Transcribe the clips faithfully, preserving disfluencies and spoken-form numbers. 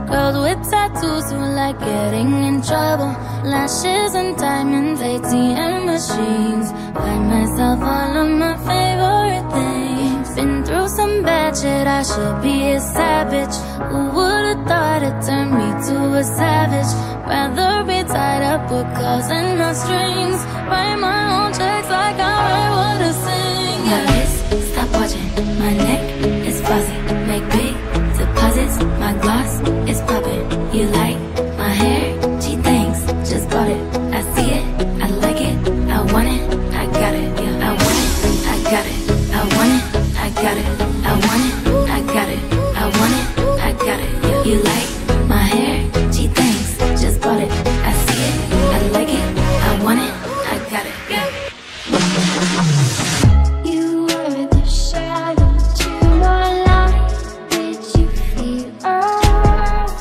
Girls with tattoos who like getting in trouble. Lashes and diamonds, A T M machines. Buy myself all of my favorite things. Been through some bad shit, I should be a savage. Who would've thought it turned me to a savage? Rather be tied up with calls and no strings. Write my own checks like I write what I sing. Yeah. My wrist, stop watching. My neck is fuzzy. Make big deposits. My gloss is popping. You like my hair? Gee, thanks. Just bought it. I see it. I like it. I want it. I got it. Yeah. I want it. I got it. I want it. I got it. I want it. I got it. I want it. I got it. Yeah. You like my hair? Gee, thanks. Just bought it. I see it. I like it. I want it. I got it. Yeah. You were the shadow to my light. Did you feel us?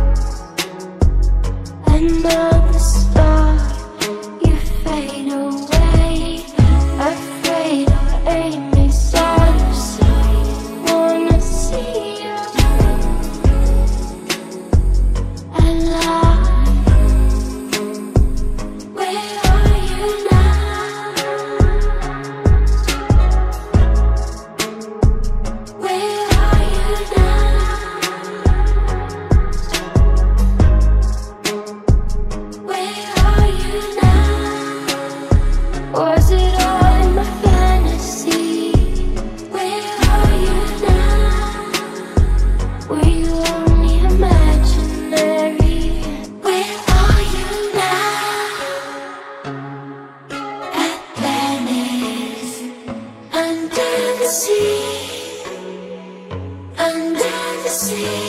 Another star, you fade away. Afraid of any sort of sight. Wanna see you alive. Where are you now? Where are you now? Where are you now? Was it all in my fantasy? Where are you now? Were you only imaginary? Where are you now? Atlantis, under the sea, under the sea.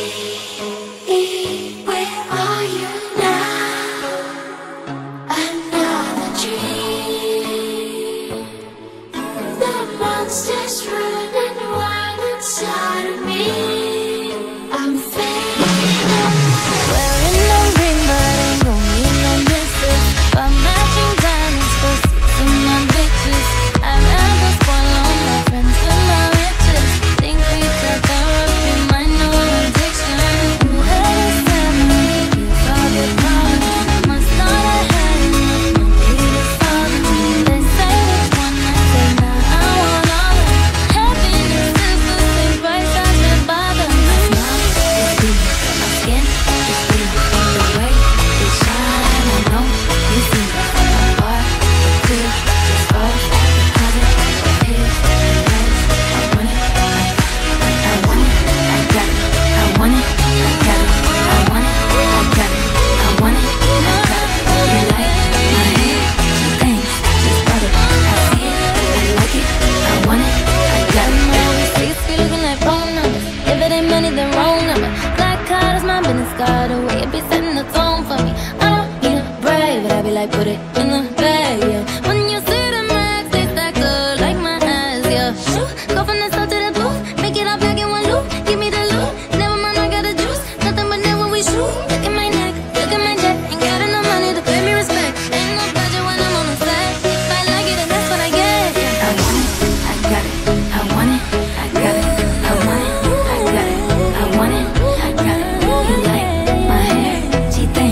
Where are you now? Another dream. The monsters running wild inside of me. I'm fading. Wearing no ring, but ain't gon' need no misses. Buy matching diamonds for six of my bitches. I'd rather spoil all my friends than my riches. Think we together up, you might know addiction. Who had a family, you solve your problems. Must not have had enough money to solve them. They say which one, I say nah, I want all of it. Happiness is the same price, I should bother. My smile is blue, my skin is blue. The way we shine, I know you see. My bar is clear, just falls deposit. His legs, I want it, I want it, I got it. I want it, I got it. I want it, I got it. I want it, I got it. You like my hair? Thanks, just bought it. I see it, I like it. I want it, I got it. Always say it's free looking like phone numbers. If it ain't money, then wrong number. Black card is my business card away. It be setting the tone for me. I don't need a brave, but I be like, put it in the bag, yeah. When you see the max, they stack up like my eyes, yeah. Shoot, go from the south to the booth. Make it all back in one loop. Give me the loot. Never mind, I got the juice. Nothing but that when we shoot. Look at my neck, look at my jet. Ain't got enough money to pay me respect. Ain't no budget when I'm on the set. If I like it, then that's what I get. Yeah. I want it, I got it. I want it, I got it. I want it, I got it. I want it, I got it. You like my hair? Gee, thanks.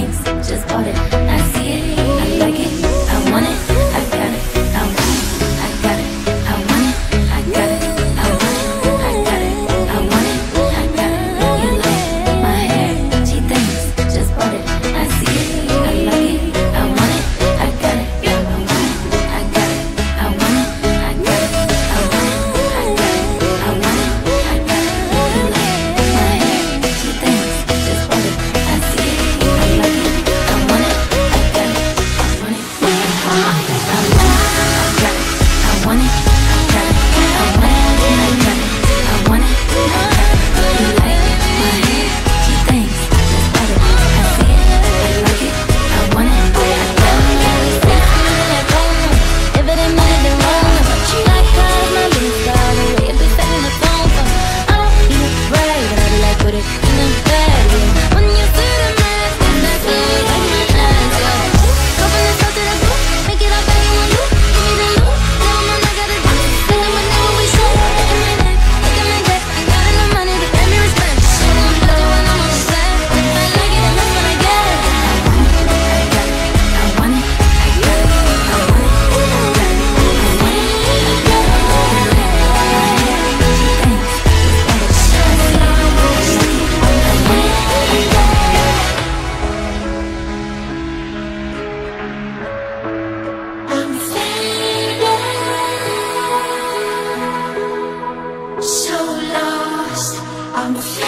I'm